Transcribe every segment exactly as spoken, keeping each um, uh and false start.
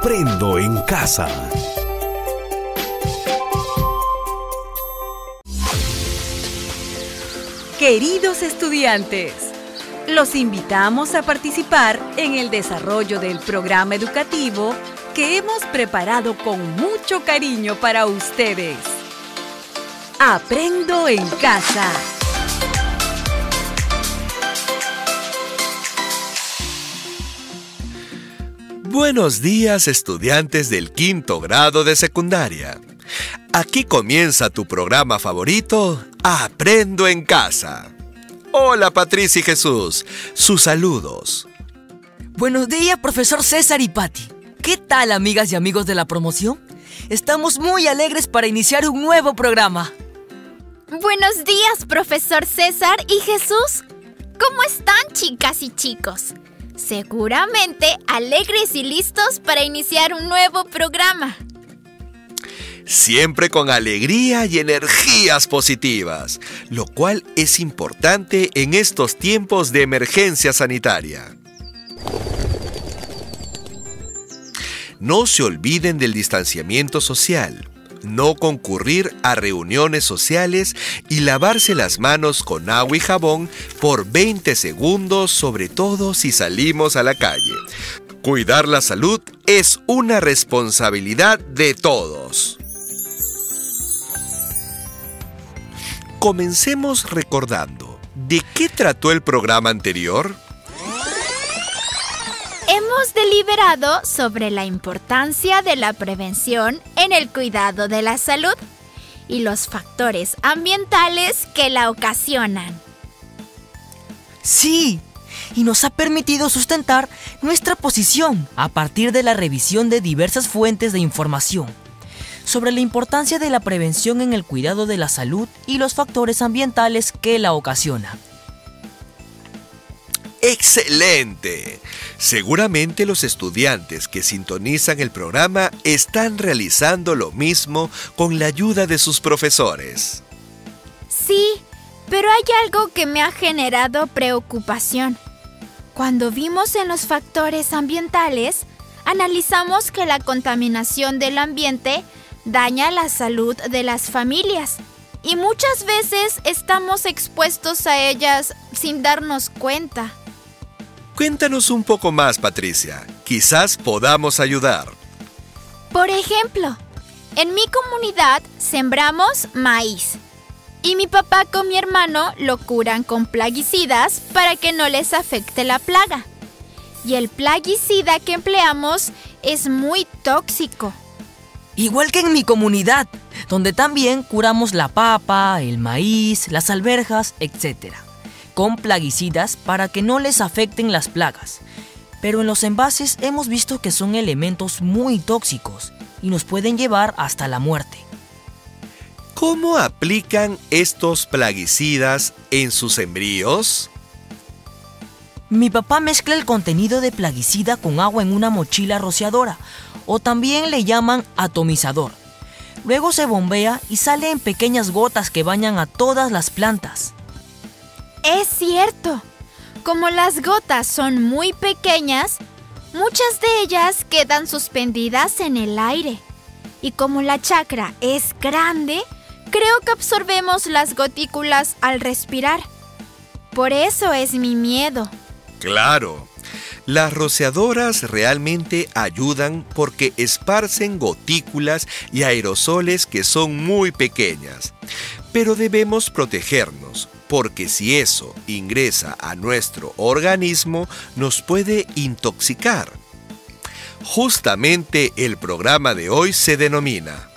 Aprendo en casa. Queridos estudiantes, los invitamos a participar en el desarrollo del programa educativo que hemos preparado con mucho cariño para ustedes. Aprendo en casa. Buenos días, estudiantes del quinto grado de secundaria. Aquí comienza tu programa favorito, Aprendo en casa. Hola, Patricia y Jesús. Sus saludos. Buenos días, profesor César y Patti. ¿Qué tal, amigas y amigos de la promoción? Estamos muy alegres para iniciar un nuevo programa. Buenos días, profesor César y Jesús. ¿Cómo están, chicas y chicos? Seguramente alegres y listos para iniciar un nuevo programa. Siempre con alegría y energías positivas, lo cual es importante en estos tiempos de emergencia sanitaria. No se olviden del distanciamiento social, no concurrir a reuniones sociales y lavarse las manos con agua y jabón por veinte segundos, sobre todo si salimos a la calle. Cuidar la salud es una responsabilidad de todos. Comencemos recordando, ¿de qué trató el programa anterior? Hemos deliberado sobre la importancia de la prevención en el cuidado de la salud y los factores ambientales que la ocasionan. Sí, y nos ha permitido sustentar nuestra posición a partir de la revisión de diversas fuentes de información sobre la importancia de la prevención en el cuidado de la salud y los factores ambientales que la ocasionan. ¡Excelente! Seguramente los estudiantes que sintonizan el programa están realizando lo mismo con la ayuda de sus profesores. Sí, pero hay algo que me ha generado preocupación. Cuando vimos en los factores ambientales, analizamos que la contaminación del ambiente daña la salud de las familias y muchas veces estamos expuestos a ellas sin darnos cuenta. Cuéntanos un poco más, Patricia. Quizás podamos ayudar. Por ejemplo, en mi comunidad sembramos maíz y mi papá con mi hermano lo curan con plaguicidas para que no les afecte la plaga. Y el plaguicida que empleamos es muy tóxico. Igual que en mi comunidad, donde también curamos la papa, el maíz, las alberjas, etcétera, con plaguicidas para que no les afecten las plagas. Pero en los envases hemos visto que son elementos muy tóxicos y nos pueden llevar hasta la muerte. ¿Cómo aplican estos plaguicidas en sus sembríos? Mi papá mezcla el contenido de plaguicida con agua en una mochila rociadora, o también le llaman atomizador. Luego se bombea y sale en pequeñas gotas que bañan a todas las plantas. Es cierto, como las gotas son muy pequeñas, muchas de ellas quedan suspendidas en el aire. Y como la chacra es grande, creo que absorbemos las gotículas al respirar. Por eso es mi miedo. Claro, las rociadoras realmente ayudan porque esparcen gotículas y aerosoles que son muy pequeñas. Pero debemos protegernos, porque si eso ingresa a nuestro organismo, nos puede intoxicar. Justamente el programa de hoy se denomina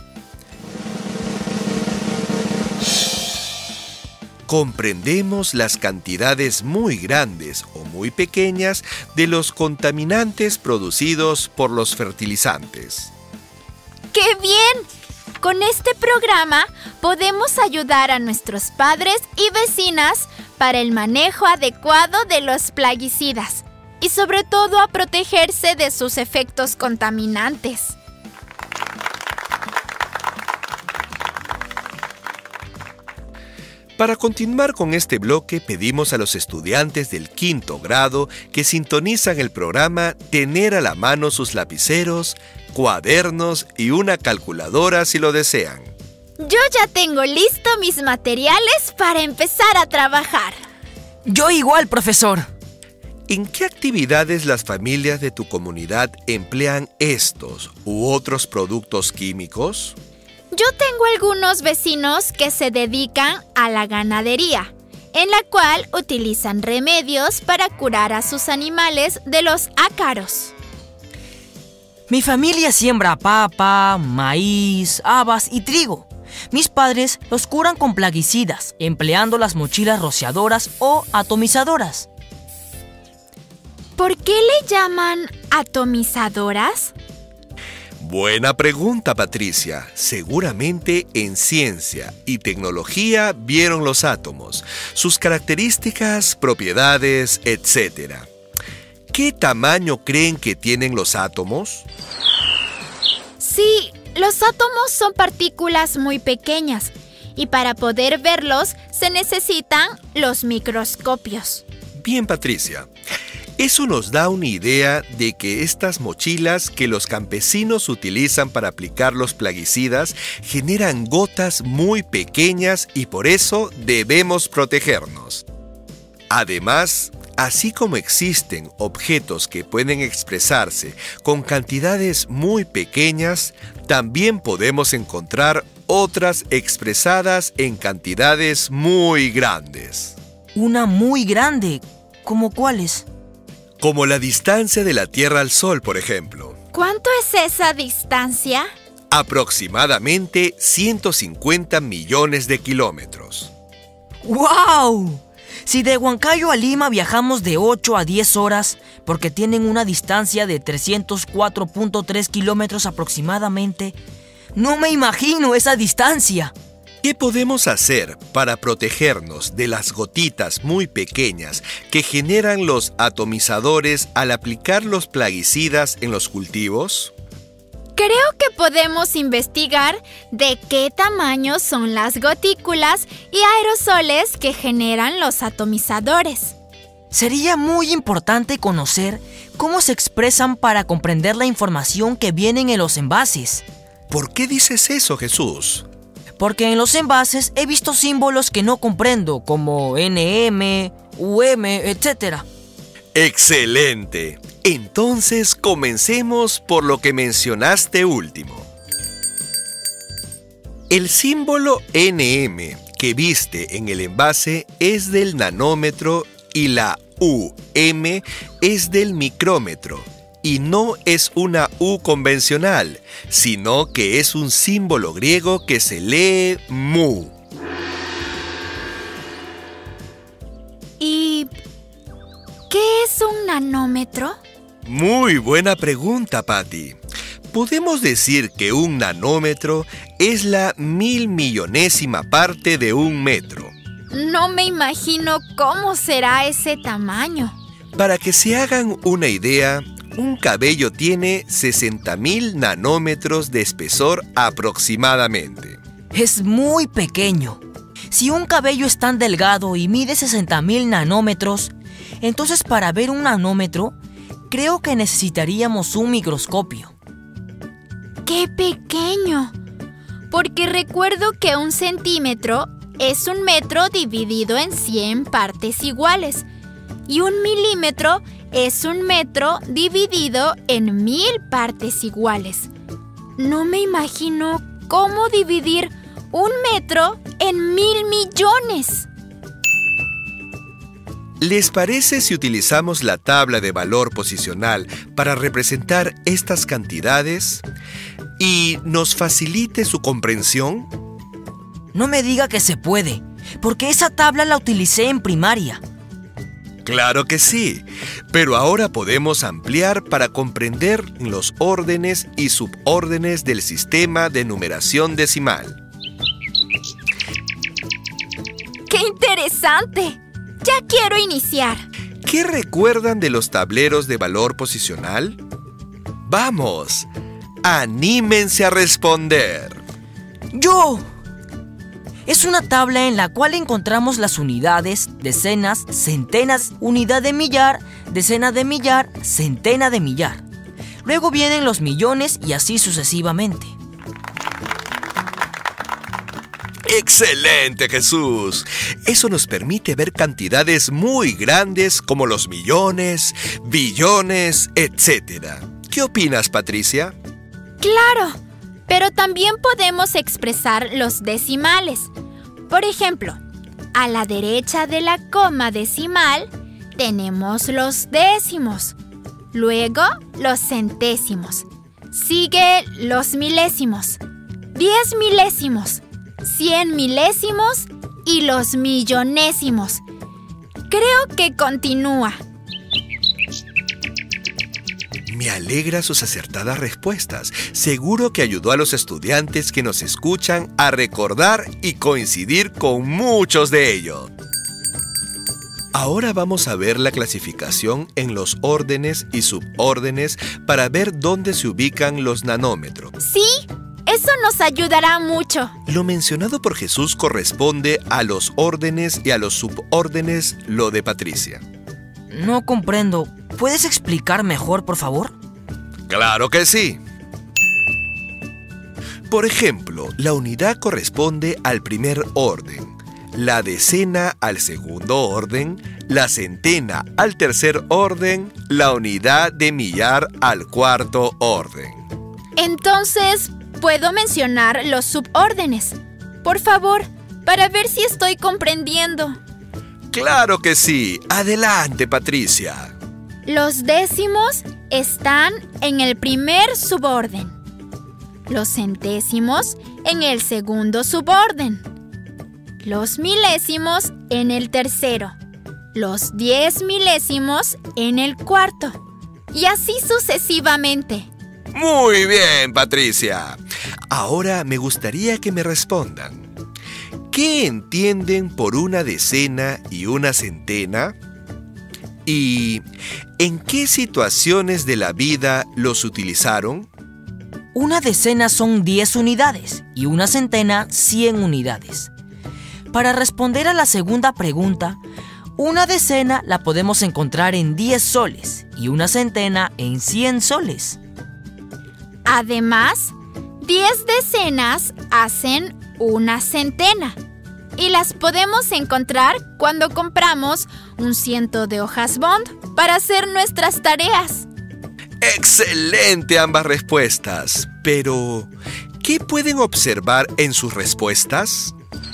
Comprendemos las cantidades muy grandes o muy pequeñas de los contaminantes producidos por los fertilizantes. ¡Qué bien! Con este programa podemos ayudar a nuestros padres y vecinas para el manejo adecuado de los plaguicidas y sobre todo a protegerse de sus efectos contaminantes. Para continuar con este bloque, pedimos a los estudiantes del quinto grado que sintonizan el programa tener a la mano sus lapiceros cuadernos y una calculadora si lo desean. Yo ya tengo listo mis materiales para empezar a trabajar. Yo igual, profesor. ¿En qué actividades las familias de tu comunidad emplean estos u otros productos químicos? Yo tengo algunos vecinos que se dedican a la ganadería, en la cual utilizan remedios para curar a sus animales de los ácaros. Mi familia siembra papa, maíz, habas y trigo. Mis padres los curan con plaguicidas, empleando las mochilas rociadoras o atomizadoras. ¿Por qué le llaman atomizadoras? Buena pregunta, Patricia. Seguramente en ciencia y tecnología vieron los átomos, sus características, propiedades, etcétera. ¿Qué tamaño creen que tienen los átomos? Sí, los átomos son partículas muy pequeñas y para poder verlos se necesitan los microscopios. Bien, Patricia. Eso nos da una idea de que estas mochilas que los campesinos utilizan para aplicar los plaguicidas generan gotas muy pequeñas y por eso debemos protegernos. Además, así como existen objetos que pueden expresarse con cantidades muy pequeñas, también podemos encontrar otras expresadas en cantidades muy grandes. Una muy grande, ¿cómo cuáles? Como la distancia de la Tierra al Sol, por ejemplo. ¿Cuánto es esa distancia? Aproximadamente ciento cincuenta millones de kilómetros. ¡Wow! Si de Huancayo a Lima viajamos de ocho a diez horas, porque tienen una distancia de trescientos cuatro punto tres kilómetros aproximadamente, no me imagino esa distancia. ¿Qué podemos hacer para protegernos de las gotitas muy pequeñas que generan los atomizadores al aplicar los plaguicidas en los cultivos? Creo que podemos investigar de qué tamaño son las gotículas y aerosoles que generan los atomizadores. Sería muy importante conocer cómo se expresan para comprender la información que viene en los envases. ¿Por qué dices eso, Jesús? Porque en los envases he visto símbolos que no comprendo, como N M, U M, etcétera. ¡Excelente! Entonces comencemos por lo que mencionaste último. El símbolo N M que viste en el envase es del nanómetro y la U M es del micrómetro. Y no es una U convencional, sino que es un símbolo griego que se lee mu. ¿Y qué es un nanómetro? Muy buena pregunta, Patty. Podemos decir que un nanómetro es la mil millonésima parte de un metro. No me imagino cómo será ese tamaño. Para que se hagan una idea, un cabello tiene sesenta mil nanómetros de espesor aproximadamente. Es muy pequeño. Si un cabello es tan delgado y mide sesenta mil nanómetros, entonces para ver un nanómetro, creo que necesitaríamos un microscopio. ¡Qué pequeño! Porque recuerdo que un centímetro es un metro dividido en cien partes iguales y un milímetro es un metro dividido en mil partes iguales. No me imagino cómo dividir un metro en mil millones. ¿Les parece si utilizamos la tabla de valor posicional para representar estas cantidades y nos facilite su comprensión? No me diga que se puede, porque esa tabla la utilicé en primaria. Claro que sí, pero ahora podemos ampliar para comprender los órdenes y subórdenes del sistema de numeración decimal. ¡Qué interesante! Ya quiero iniciar. ¿Qué recuerdan de los tableros de valor posicional? ¡Vamos! ¡Anímense a responder! ¡Yo! Es una tabla en la cual encontramos las unidades, decenas, centenas, unidad de millar, decena de millar, centena de millar. Luego vienen los millones y así sucesivamente. ¡Excelente, Jesús! Eso nos permite ver cantidades muy grandes como los millones, billones, etcétera. ¿Qué opinas, Patricia? Claro, pero también podemos expresar los decimales. Por ejemplo, a la derecha de la coma decimal tenemos los décimos, luego los centésimos, sigue los milésimos, diez milésimos, cien milésimos y los millonésimos. Creo que continúa. Me alegra sus acertadas respuestas. Seguro que ayudó a los estudiantes que nos escuchan a recordar y coincidir con muchos de ellos. Ahora vamos a ver la clasificación en los órdenes y subórdenes para ver dónde se ubican los nanómetros. Sí, eso nos ayudará mucho. Lo mencionado por Jesús corresponde a los órdenes y a los subórdenes lo de Patricia. No comprendo. ¿Puedes explicar mejor, por favor? ¡Claro que sí! Por ejemplo, la unidad corresponde al primer orden, la decena al segundo orden, la centena al tercer orden, la unidad de millar al cuarto orden. Entonces, ¿puedo mencionar los subórdenes? Por favor, para ver si estoy comprendiendo. ¡Claro que sí! ¡Adelante, Patricia! Los décimos están en el primer suborden. Los centésimos en el segundo suborden. Los milésimos en el tercero. Los diez milésimos en el cuarto. Y así sucesivamente. Muy bien, Patricia. Ahora me gustaría que me respondan. ¿Qué entienden por una decena y una centena? ¿Y en qué situaciones de la vida los utilizaron? Una decena son diez unidades y una centena cien unidades. Para responder a la segunda pregunta, una decena la podemos encontrar en diez soles y una centena en cien soles. Además, diez decenas hacen una centena y las podemos encontrar cuando compramos un ciento de hojas Bond para hacer nuestras tareas. ¡Excelente ambas respuestas! Pero, ¿qué pueden observar en sus respuestas?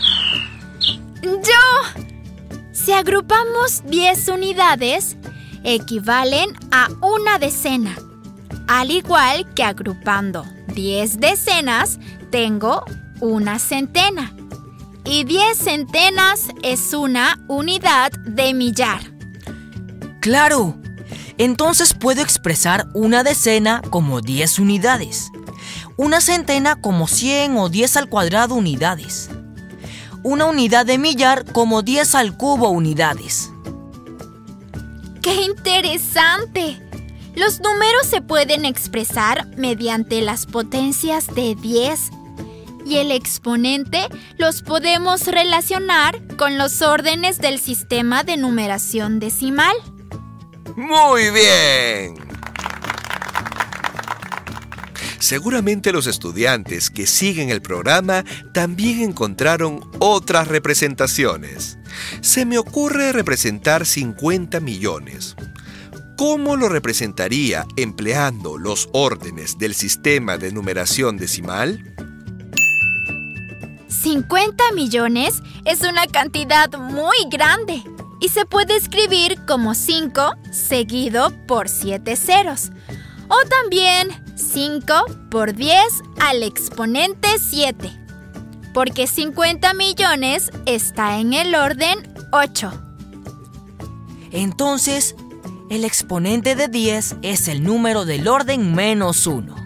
¡Yo! Si agrupamos diez unidades, equivalen a una decena. Al igual que agrupando diez decenas, tengo una centena. Y diez centenas es una unidad de millar. ¡Claro! Entonces puedo expresar una decena como diez unidades, una centena como cien o diez al cuadrado unidades, una unidad de millar como diez al cubo unidades. ¡Qué interesante! Los números se pueden expresar mediante las potencias de diez y el exponente los podemos relacionar con los órdenes del sistema de numeración decimal. ¡Muy bien! Seguramente los estudiantes que siguen el programa también encontraron otras representaciones. Se me ocurre representar cincuenta millones. ¿Cómo lo representaría empleando los órdenes del sistema de numeración decimal? cincuenta millones es una cantidad muy grande y se puede escribir como cinco seguido por siete ceros. O también cinco por diez al exponente siete, porque cincuenta millones está en el orden ocho. Entonces, el exponente de diez es el número del orden menos uno.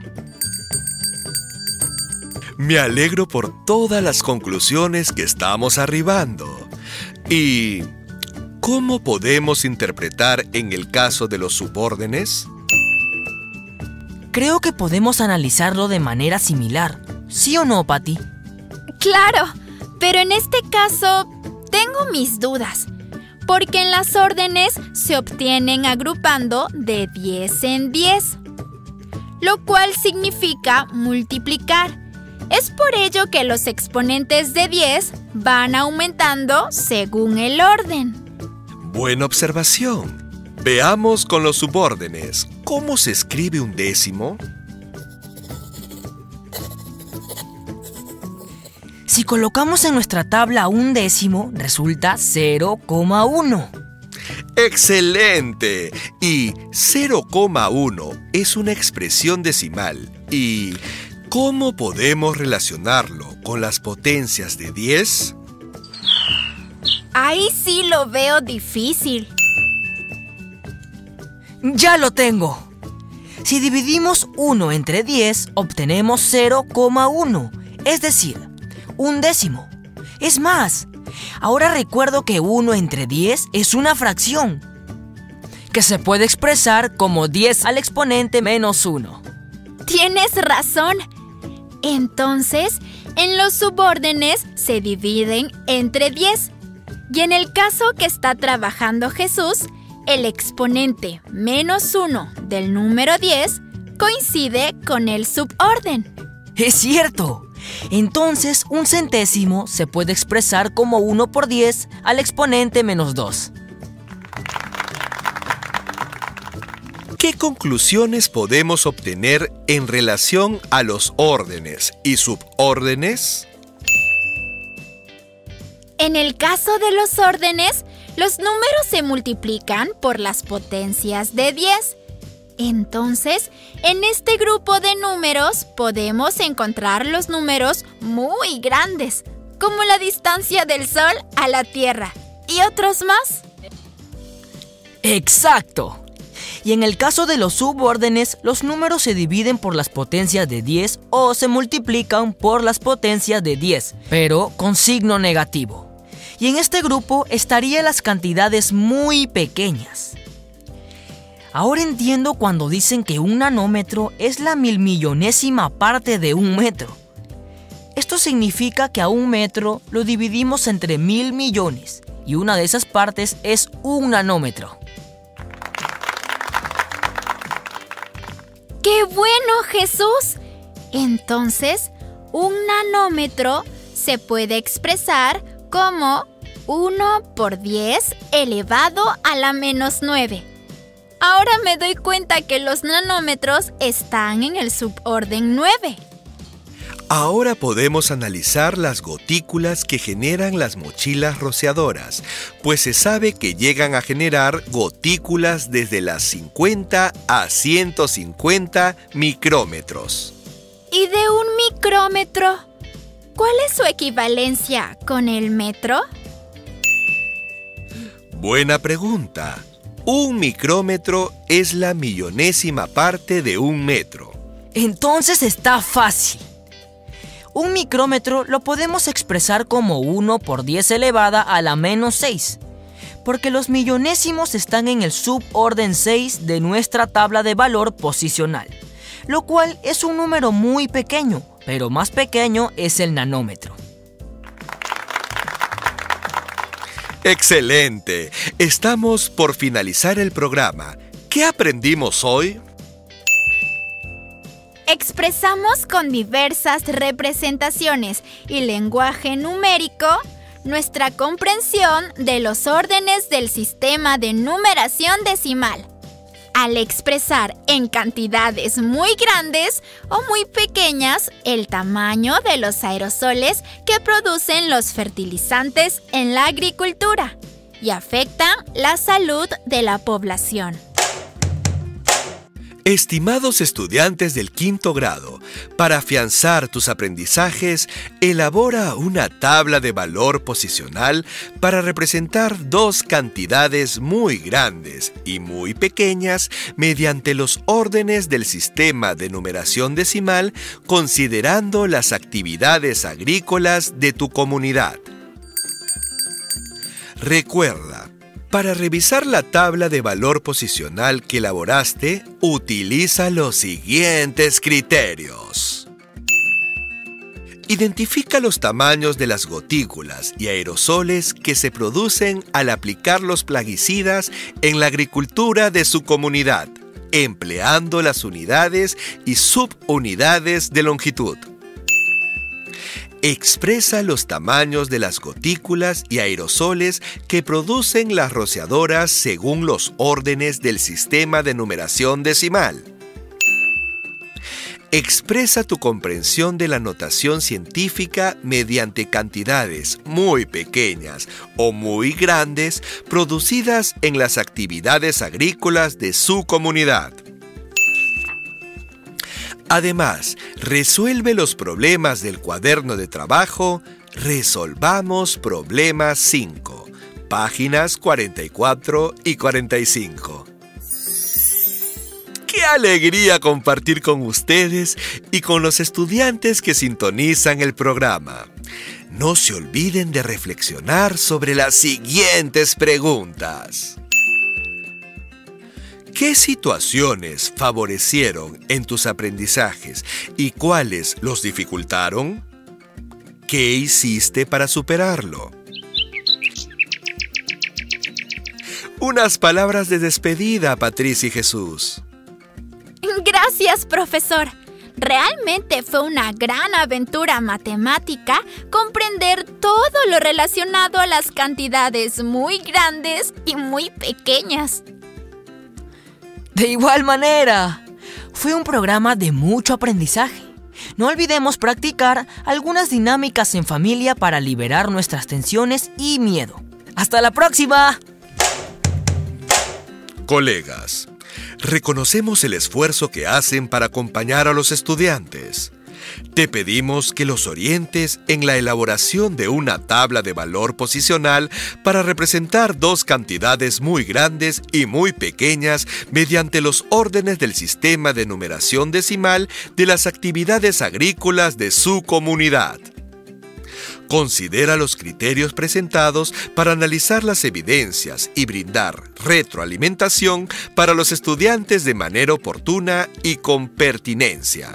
Me alegro por todas las conclusiones que estamos arribando. ¿Y cómo podemos interpretar en el caso de los subórdenes? Creo que podemos analizarlo de manera similar. ¿Sí o no, Patty? Claro, pero en este caso tengo mis dudas, porque en las órdenes se obtienen agrupando de diez en diez. lo cual significa multiplicar. Es por ello que los exponentes de diez van aumentando según el orden. Buena observación. Veamos con los subórdenes. ¿Cómo se escribe un décimo? Si colocamos en nuestra tabla un décimo, resulta cero coma uno. ¡Excelente! Y cero coma uno es una expresión decimal. ¿Y cómo podemos relacionarlo con las potencias de diez? Ahí sí lo veo difícil. ¡Ya lo tengo! Si dividimos uno entre diez, obtenemos cero coma uno, es decir, un décimo. Es más, ahora recuerdo que uno entre diez es una fracción, que se puede expresar como diez al exponente menos uno. Tienes razón. Entonces, en los subórdenes se dividen entre diez. Y en el caso que está trabajando Jesús, el exponente menos uno del número diez coincide con el suborden. ¡Es cierto! Entonces, un centésimo se puede expresar como uno por diez al exponente menos dos. ¿Qué conclusiones podemos obtener en relación a los órdenes y subórdenes? En el caso de los órdenes, los números se multiplican por las potencias de diez. Entonces, en este grupo de números podemos encontrar los números muy grandes, como la distancia del Sol a la Tierra, y otros más. ¡Exacto! Y en el caso de los subórdenes, los números se dividen por las potencias de diez o se multiplican por las potencias de diez, pero con signo negativo. Y en este grupo estarían las cantidades muy pequeñas. Ahora entiendo cuando dicen que un nanómetro es la milmillonésima parte de un metro. Esto significa que a un metro lo dividimos entre mil millones y una de esas partes es un nanómetro. ¡Qué bueno, Jesús! Entonces, un nanómetro se puede expresar como uno por diez elevado a la menos nueve. Ahora me doy cuenta que los nanómetros están en el suborden nueve. Ahora podemos analizar las gotículas que generan las mochilas rociadoras, pues se sabe que llegan a generar gotículas desde las cincuenta a ciento cincuenta micrómetros. ¿Y de un micrómetro? ¿Cuál es su equivalencia con el metro? Buena pregunta. Un micrómetro es la millonésima parte de un metro. Entonces está fácil. Un micrómetro lo podemos expresar como uno por diez elevada a la menos seis, porque los millonésimos están en el suborden seis de nuestra tabla de valor posicional, lo cual es un número muy pequeño, pero más pequeño es el nanómetro. ¡Excelente! Estamos por finalizar el programa. ¿Qué aprendimos hoy? Expresamos con diversas representaciones y lenguaje numérico nuestra comprensión de los órdenes del sistema de numeración decimal. Al expresar en cantidades muy grandes o muy pequeñas el tamaño de los aerosoles que producen los fertilizantes en la agricultura y afectan la salud de la población. Estimados estudiantes del quinto grado, para afianzar tus aprendizajes, elabora una tabla de valor posicional para representar dos cantidades muy grandes y muy pequeñas mediante los órdenes del sistema de numeración decimal, considerando las actividades agrícolas de tu comunidad. Recuerda, para revisar la tabla de valor posicional que elaboraste, utiliza los siguientes criterios. Identifica los tamaños de las gotículas y aerosoles que se producen al aplicar los plaguicidas en la agricultura de su comunidad. empleando las unidades y subunidades de longitud. Expresa los tamaños de las gotículas y aerosoles que producen las rociadoras según los órdenes del sistema de numeración decimal. Expresa tu comprensión de la notación científica mediante cantidades muy pequeñas o muy grandes producidas en las actividades agrícolas de su comunidad. Además, resuelve los problemas del cuaderno de trabajo Resolvamos Problemas cinco, páginas cuarenta y cuatro y cuarenta y cinco. ¡Qué alegría compartir con ustedes y con los estudiantes que sintonizan el programa! No se olviden de reflexionar sobre las siguientes preguntas. ¿Qué situaciones favorecieron en tus aprendizajes y cuáles los dificultaron? ¿Qué hiciste para superarlo? Unas palabras de despedida, Patricia y Jesús. Gracias, profesor. Realmente fue una gran aventura matemática comprender todo lo relacionado a las cantidades muy grandes y muy pequeñas. De igual manera, fue un programa de mucho aprendizaje. No olvidemos practicar algunas dinámicas en familia para liberar nuestras tensiones y miedo. ¡Hasta la próxima! Colegas, reconocemos el esfuerzo que hacen para acompañar a los estudiantes. Te pedimos que los orientes en la elaboración de una tabla de valor posicional para representar dos cantidades muy grandes y muy pequeñas mediante los órdenes del sistema de numeración decimal de las actividades agrícolas de su comunidad. Considera los criterios presentados para analizar las evidencias y brindar retroalimentación para los estudiantes de manera oportuna y con pertinencia.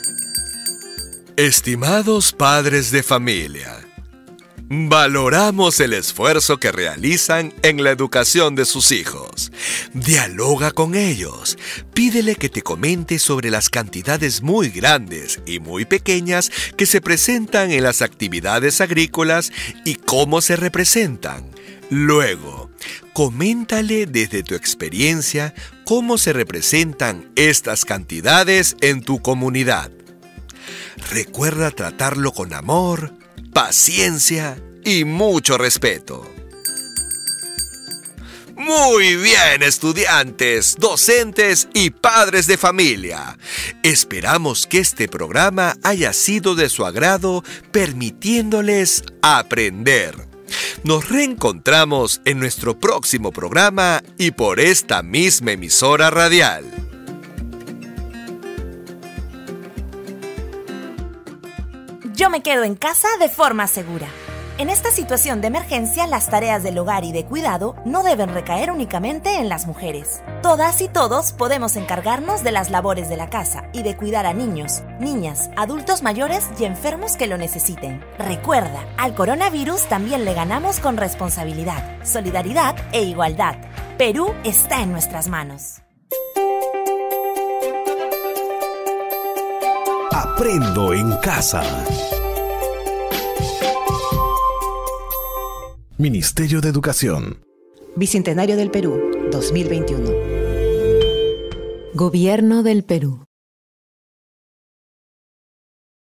Estimados padres de familia, valoramos el esfuerzo que realizan en la educación de sus hijos. Dialoga con ellos. Pídele que te comente sobre las cantidades muy grandes y muy pequeñas que se presentan en las actividades agrícolas y cómo se representan. Luego, coméntale desde tu experiencia cómo se representan estas cantidades en tu comunidad. Recuerda tratarlo con amor, paciencia y mucho respeto. Muy bien, estudiantes, docentes y padres de familia. Esperamos que este programa haya sido de su agrado, permitiéndoles aprender. Nos reencontramos en nuestro próximo programa y por esta misma emisora radial. Yo me quedo en casa de forma segura. En esta situación de emergencia, las tareas del hogar y de cuidado no deben recaer únicamente en las mujeres. Todas y todos podemos encargarnos de las labores de la casa y de cuidar a niños, niñas, adultos mayores y enfermos que lo necesiten. Recuerda, al coronavirus también le ganamos con responsabilidad, solidaridad e igualdad. Perú está en nuestras manos. Aprendo en casa. Ministerio de Educación. Bicentenario del Perú, dos mil veintiuno. Gobierno del Perú.